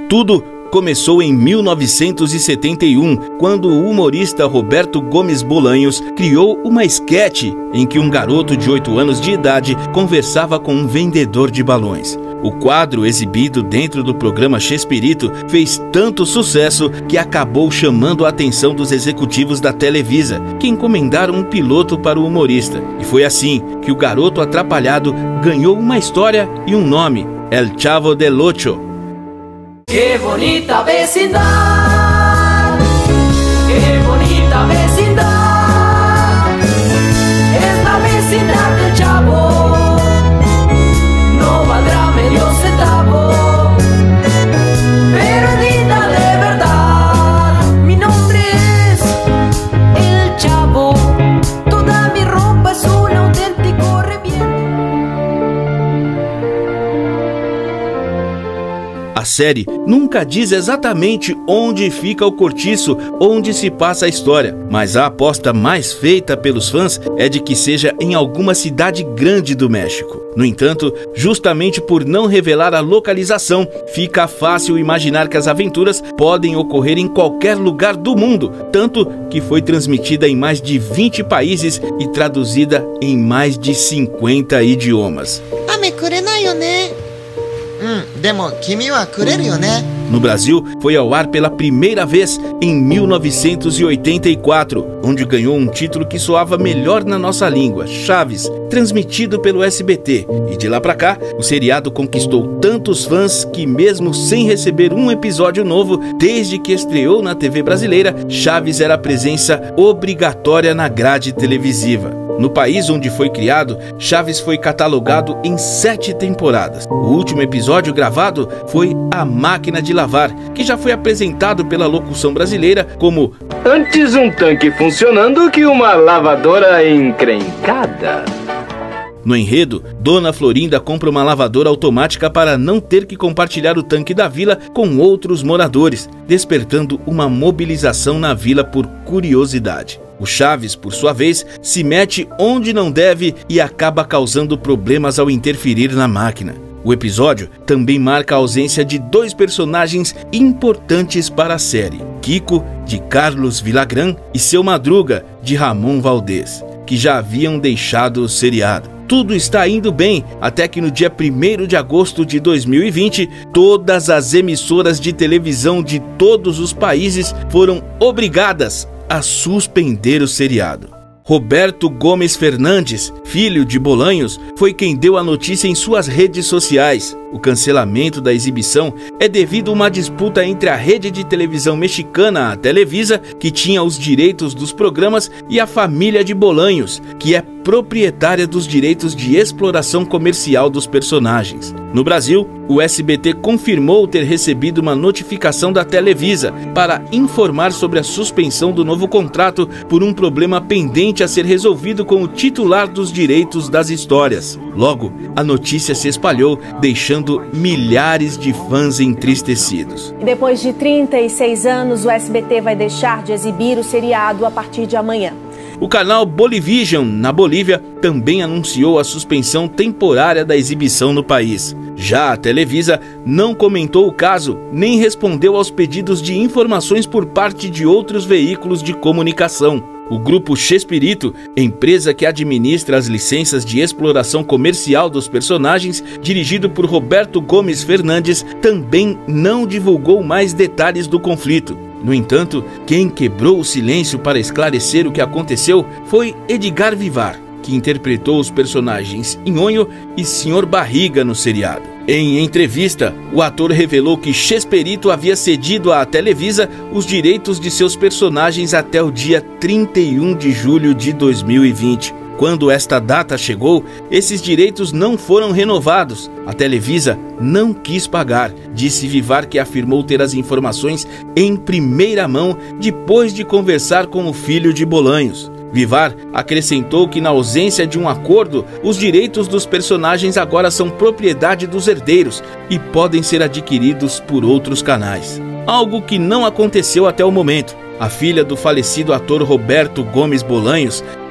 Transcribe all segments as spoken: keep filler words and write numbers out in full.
Tudo começou em mil novecentos e setenta e um, quando o humorista Roberto Gomes Bolanhos criou uma esquete em que um garoto de oito anos de idade conversava com um vendedor de balões. O quadro, exibido dentro do programa Chespirito, fez tanto sucesso que acabou chamando a atenção dos executivos da Televisa, que encomendaram um piloto para o humorista. E foi assim que o garoto atrapalhado ganhou uma história e um nome: El Chavo del Ocho. ¡Qué bonita vecindad! ¡Qué bonita vecindad! Es la vecindad del Chavo. No valdrá medio centavo, pero es linda de verdad. Mi nombre es El Chavo. Toda mi ropa es un auténtico reviento. A série nunca diz exatamente onde fica o cortiço, onde se passa a história, mas a aposta mais feita pelos fãs é de que seja em alguma cidade grande do México. No entanto, justamente por não revelar a localização, fica fácil imaginar que as aventuras podem ocorrer em qualquer lugar do mundo, tanto que foi transmitida em mais de vinte países e traduzida em mais de cinquenta idiomas. No Brasil, foi ao ar pela primeira vez em mil novecentos e oitenta e quatro, onde ganhou um título que soava melhor na nossa língua, Chaves, transmitido pelo S B T. E de lá pra cá, o seriado conquistou tantos fãs que, mesmo sem receber um episódio novo, desde que estreou na T V brasileira, Chaves era presença obrigatória na grade televisiva. No país onde foi criado, Chaves foi catalogado em sete temporadas. O último episódio gravado foi A Máquina de Lavar, que já foi apresentado pela locução brasileira como "Antes um tanque funcionando que uma lavadora encrencada". No enredo, Dona Florinda compra uma lavadora automática para não ter que compartilhar o tanque da vila com outros moradores, despertando uma mobilização na vila por curiosidade. O Chaves, por sua vez, se mete onde não deve e acaba causando problemas ao interferir na máquina. O episódio também marca a ausência de dois personagens importantes para a série: Kiko, de Carlos Villagrán, e Seu Madruga, de Ramon Valdez, que já haviam deixado o seriado. Tudo está indo bem, até que no dia primeiro de agosto de dois mil e vinte, todas as emissoras de televisão de todos os países foram obrigadas a suspender o seriado. Roberto Gomes Fernandes, filho de Bolanhos, foi quem deu a notícia em suas redes sociais. O cancelamento da exibição é devido a uma disputa entre a rede de televisão mexicana, a Televisa, que tinha os direitos dos programas, e a família de Bolanhos, que é proprietária dos direitos de exploração comercial dos personagens. No Brasil, o S B T confirmou ter recebido uma notificação da Televisa para informar sobre a suspensão do novo contrato por um problema pendente a ser resolvido com o titular dos direitos das histórias. Logo, a notícia se espalhou, deixando milhares de fãs entristecidos. Depois de trinta e seis anos, o S B T vai deixar de exibir o seriado a partir de amanhã. O canal Bolivision, na Bolívia, também anunciou a suspensão temporária da exibição no país. Já a Televisa não comentou o caso, nem respondeu aos pedidos de informações por parte de outros veículos de comunicação. O grupo Chespirito, empresa que administra as licenças de exploração comercial dos personagens, dirigido por Roberto Gomes Fernandes, também não divulgou mais detalhes do conflito. No entanto, quem quebrou o silêncio para esclarecer o que aconteceu foi Edgar Vivar, que interpretou os personagens Nhonho e senhor Barriga no seriado. Em entrevista, o ator revelou que Chespirito havia cedido à Televisa os direitos de seus personagens até o dia trinta e um de julho de dois mil e vinte. Quando esta data chegou, esses direitos não foram renovados. A Televisa não quis pagar, disse Vivar, que afirmou ter as informações em primeira mão depois de conversar com o filho de Bolanhos. Vivar acrescentou que, na ausência de um acordo, os direitos dos personagens agora são propriedade dos herdeiros e podem ser adquiridos por outros canais. Algo que não aconteceu até o momento. A filha do falecido ator Roberto Gomes Bolanhos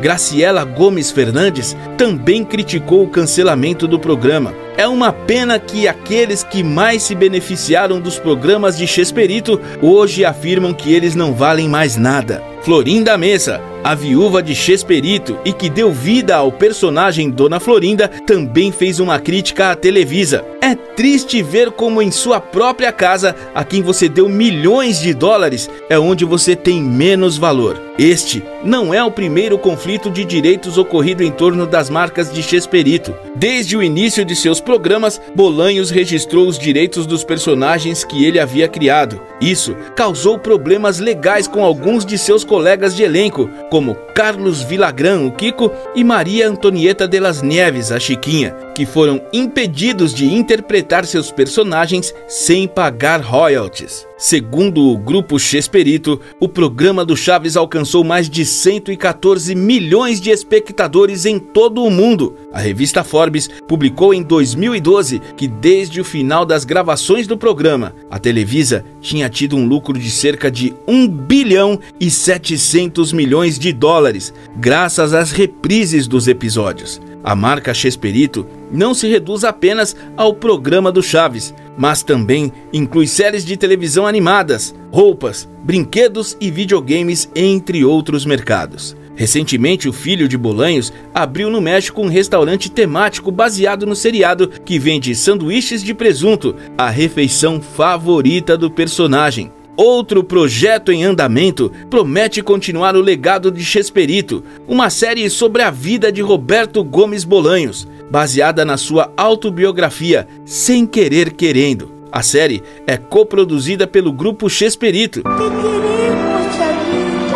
Graciela Gomes Fernandes, também criticou o cancelamento do programa. É uma pena que aqueles que mais se beneficiaram dos programas de Chespirito hoje afirmam que eles não valem mais nada. Florinda Mesa, a viúva de Chespirito e que deu vida ao personagem Dona Florinda, também fez uma crítica à Televisa. É triste ver como em sua própria casa, a quem você deu milhões de dólares, é onde você tem menos valor. Este não é o primeiro conflito de direitos ocorrido em torno das marcas de Chespirito. Desde o início de seus programas, Bolanhos registrou os direitos dos personagens que ele havia criado. Isso causou problemas legais com alguns de seus colegas de elenco, como Carlos Villagrán, o Kiko, e Maria Antonieta de las Nieves, a Chiquinha, que foram impedidos de interpretar seus personagens sem pagar royalties. Segundo o grupo Chespirito, o programa do Chaves alcançou mais de cento e quatorze milhões de espectadores em todo o mundo. A revista Forbes publicou em dois mil e doze que desde o final das gravações do programa, a Televisa tinha tido um lucro de cerca de um bilhão e setecentos milhões de dólares, graças às reprises dos episódios. A marca Chespirito não se reduz apenas ao programa do Chaves, mas também inclui séries de televisão animadas, roupas, brinquedos e videogames, entre outros mercados. Recentemente, o filho de Bolanhos abriu no México um restaurante temático baseado no seriado que vende sanduíches de presunto, a refeição favorita do personagem. Outro projeto em andamento promete continuar o legado de Chespirito, uma série sobre a vida de Roberto Gomes Bolanhos, baseada na sua autobiografia Sem Querer Querendo. A série é coproduzida pelo grupo Chespirito. Te queremos, Chavito.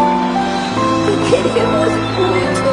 Te queremos muito.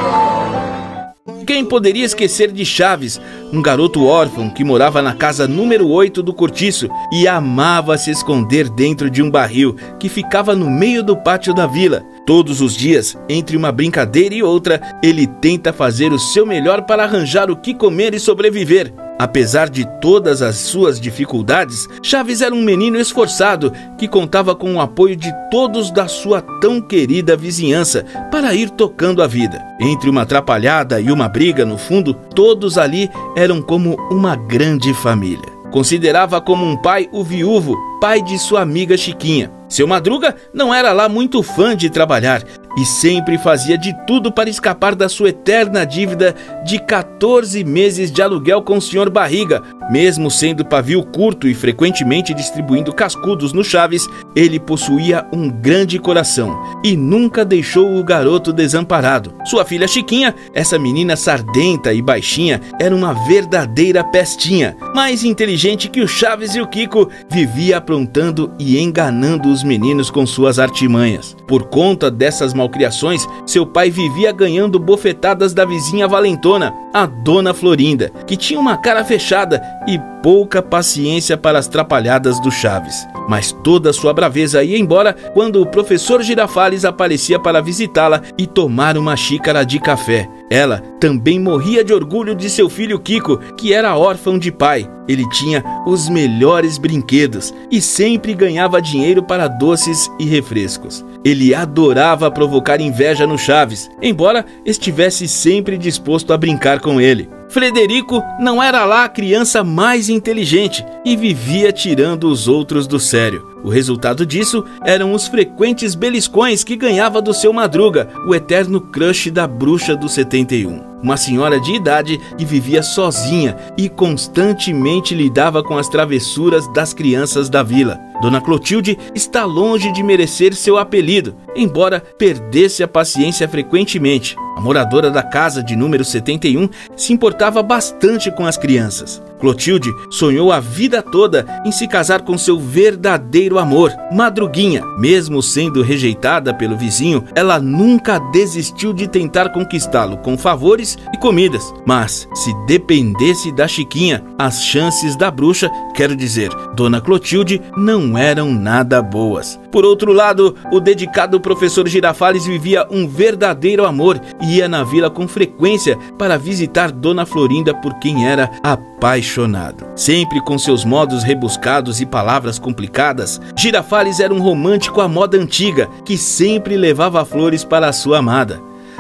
Quem poderia esquecer de Chaves, um garoto órfão que morava na casa número oito do Cortiço e amava se esconder dentro de um barril que ficava no meio do pátio da vila. Todos os dias, entre uma brincadeira e outra, ele tenta fazer o seu melhor para arranjar o que comer e sobreviver. Apesar de todas as suas dificuldades, Chaves era um menino esforçado que contava com o apoio de todos da sua tão querida vizinhança para ir tocando a vida. Entre uma atrapalhada e uma briga, no fundo, todos ali eram como uma grande família. Considerava como um pai o viúvo, pai de sua amiga Chiquinha. Seu Madruga não era lá muito fã de trabalhar e sempre fazia de tudo para escapar da sua eterna dívida de quatorze meses de aluguel com o senhor Barriga. Mesmo sendo pavio curto e frequentemente distribuindo cascudos no Chaves, ele possuía um grande coração e nunca deixou o garoto desamparado. Sua filha Chiquinha, essa menina sardenta e baixinha, era uma verdadeira pestinha, mais inteligente que o Chaves e o Kiko, vivia aprontando e enganando os meninos com suas artimanhas. Por conta dessas malcriações, seu pai vivia ganhando bofetadas da vizinha valentona, a Dona Florinda, que tinha uma cara fechada e pouca paciência para as trapalhadas do Chaves. Mas toda sua braveza ia embora quando o professor Girafales aparecia para visitá-la e tomar uma xícara de café. Ela também morria de orgulho de seu filho Kiko, que era órfão de pai. Ele tinha os melhores brinquedos e sempre ganhava dinheiro para doces e refrescos. Ele adorava provocar inveja no Chaves, embora estivesse sempre disposto a brincar com ele. Frederico não era lá a criança mais inteligente e vivia tirando os outros do sério. O resultado disso eram os frequentes beliscões que ganhava do seu Madruga, o eterno crush da bruxa do setenta e um. Uma senhora de idade que vivia sozinha e constantemente lidava com as travessuras das crianças da vila. Dona Clotilde está longe de merecer seu apelido, embora perdesse a paciência frequentemente. A moradora da casa de número setenta e um se importava bastante com as crianças. Clotilde sonhou a vida toda em se casar com seu verdadeiro amor, Madruguinha. Mesmo sendo rejeitada pelo vizinho, ela nunca desistiu de tentar conquistá-lo com favores e comidas. Mas, se dependesse da Chiquinha, as chances da bruxa, quero dizer, Dona Clotilde, não eram nada boas. Por outro lado, o dedicado professor Girafales vivia um verdadeiro amor e ia na vila com frequência para visitar Dona Florinda, por quem era apaixonado. Sempre com seus modos rebuscados e palavras complicadas, Girafales era um romântico à moda antiga que sempre levava flores para a sua amada.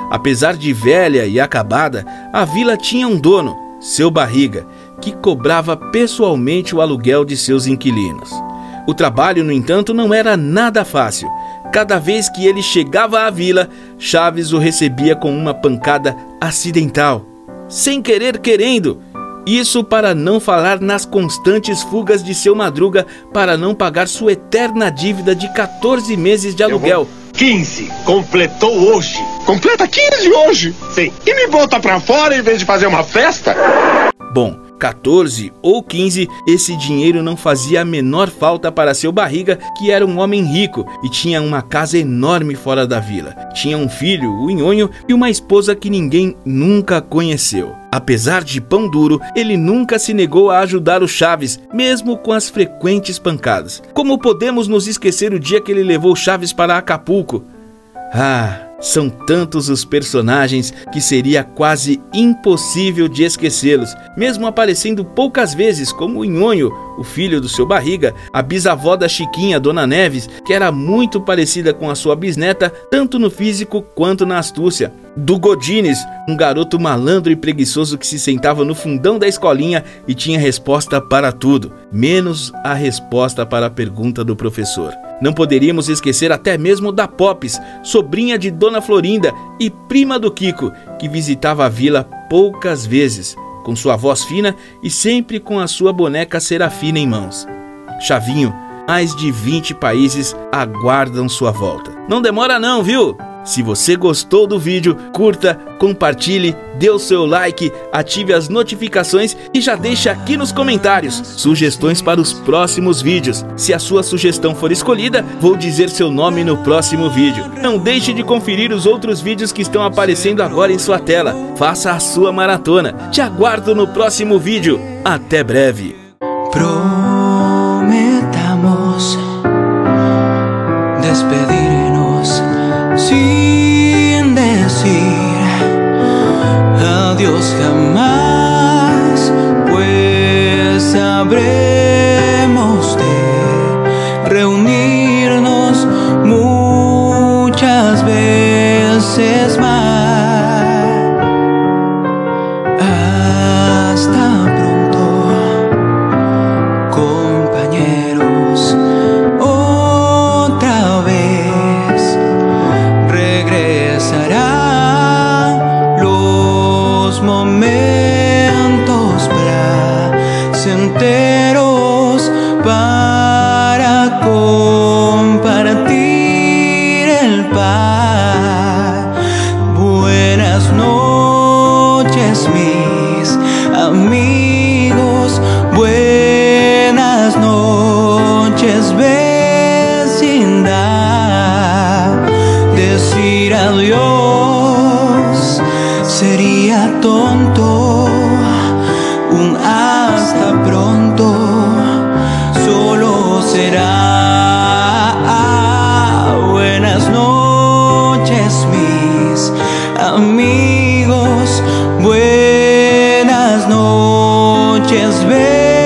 Apesar de velha e acabada, a vila tinha um dono, seu Barriga, que cobrava pessoalmente o aluguel de seus inquilinos. O trabalho, no entanto, não era nada fácil. Cada vez que ele chegava à vila, Chaves o recebia com uma pancada acidental, sem querer querendo. Isso para não falar nas constantes fugas de seu Madruga para não pagar sua eterna dívida de quatorze meses de aluguel. quinze. Completou hoje. Completa quinze hoje? Sim. E me bota pra fora em vez de fazer uma festa? Bom, quatorze ou quinze, esse dinheiro não fazia a menor falta para seu Barriga, que era um homem rico e tinha uma casa enorme fora da vila. Tinha um filho, o Nhonho, e uma esposa que ninguém nunca conheceu. Apesar de pão duro, ele nunca se negou a ajudar o Chaves, mesmo com as frequentes pancadas. Como podemos nos esquecer o dia que ele levou Chaves para Acapulco? Ah, são tantos os personagens que seria quase impossível de esquecê-los, mesmo aparecendo poucas vezes, como o Nhonho, o filho do seu Barriga, a bisavó da Chiquinha, Dona Neves, que era muito parecida com a sua bisneta, tanto no físico quanto na astúcia. Do Godines, um garoto malandro e preguiçoso que se sentava no fundão da escolinha e tinha resposta para tudo, menos a resposta para a pergunta do professor. Não poderíamos esquecer até mesmo da Pops, sobrinha de Dona Florinda e prima do Kiko, que visitava a vila poucas vezes, com sua voz fina e sempre com a sua boneca Serafina em mãos. Chavinho, mais de vinte países aguardam sua volta. Não demora não, viu? Se você gostou do vídeo, curta, compartilhe, dê o seu like, ative as notificações e já deixe aqui nos comentários sugestões para os próximos vídeos. Se a sua sugestão for escolhida, vou dizer seu nome no próximo vídeo. Não deixe de conferir os outros vídeos que estão aparecendo agora em sua tela. Faça a sua maratona. Te aguardo no próximo vídeo. Até breve. Prometamos despedirnos sin decir adiós jamás, pues sabremos de reunirnos muchas veces más. Hasta pronto, compañeros. Otra vez regresarán los momentos placenteros para compartir el pan. Buenas noches, mis amigos. Buenas noches, vecindad. Decir adiós sería tonto. Un hasta pronto solo será. Buenas noches, mis amigos. Buenas noches,